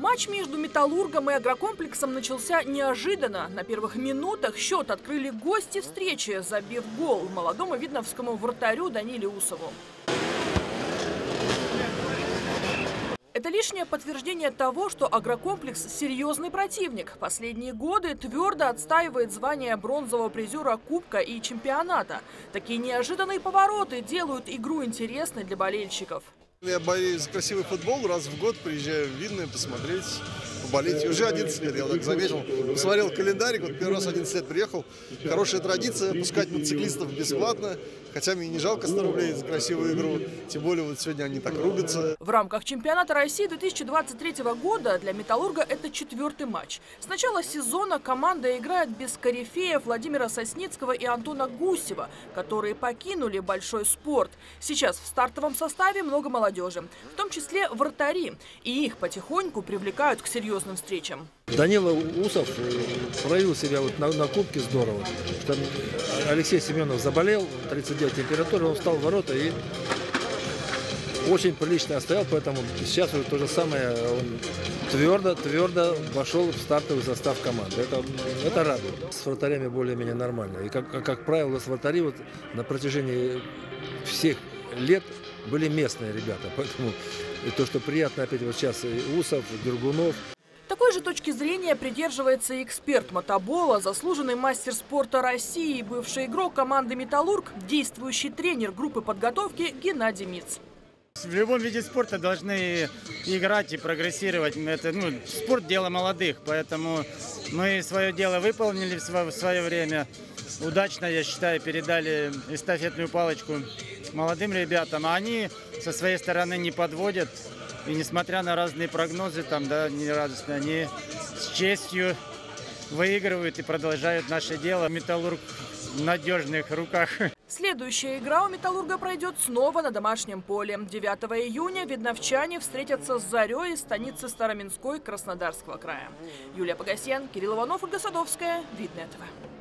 Матч между «Металлургом» и «Агрокомплексом» начался неожиданно. На первых минутах счет открыли гости встречи, забив гол молодому видновскому вратарю Даниле Усову. Это лишнее подтверждение того, что «Агрокомплекс» – серьезный противник. Последние годы твердо отстаивает звание бронзового призера Кубка и чемпионата. Такие неожиданные повороты делают игру интересной для болельщиков. Я болею за красивый футбол, раз в год приезжаю в Видное посмотреть, поболеть. И уже 11 лет, я вот так заметил. Посмотрел календарик, вот первый раз 11 лет приехал. Хорошая традиция пускать мотоциклистов бесплатно. Хотя мне не жалко 100 рублей за красивую игру. Тем более вот сегодня они так рубятся. В рамках чемпионата России 2023 года для «Металлурга» это 4-й матч. С начала сезона команда играет без корифеев Владимира Сосницкого и Антона Гусева, которые покинули большой спорт. Сейчас в стартовом составе много молодежи, в том числе вратари. И их потихоньку привлекают к серьезным встречам. Данила Усов проявил себя вот на Кубке здорово. Там Алексей Семенов заболел, 39 температура, он встал в ворота и очень прилично стоял, поэтому сейчас уже то же самое, он твердо вошел в стартовый состав команды. Это радует. С вратарями более-менее нормально. И как правило, с вратари вот на протяжении всех лет были местные ребята. Поэтому то, что приятно опять вот сейчас и Усов, и Дергунов. Такой же точки зрения придерживается и эксперт мотобола, заслуженный мастер спорта России, бывший игрок команды «Металлург», действующий тренер группы подготовки Геннадий Миц. В любом виде спорта должны играть и прогрессировать. Это, спорт – дело молодых, поэтому мы свое дело выполнили в свое время. Удачно, я считаю, передали эстафетную палочку молодым ребятам, а они со своей стороны не подводят. И несмотря на разные прогнозы, нерадостные, они с честью выигрывают и продолжают наше дело. «Металлург» в надежных руках. Следующая игра у «Металлурга» пройдет снова на домашнем поле. 9 июня видновчане встретятся с «Зарей» из станицы Староминской Краснодарского края. Юлия Погосян, Кирилл Иванов, Ольга Садовская, Видное ТВ.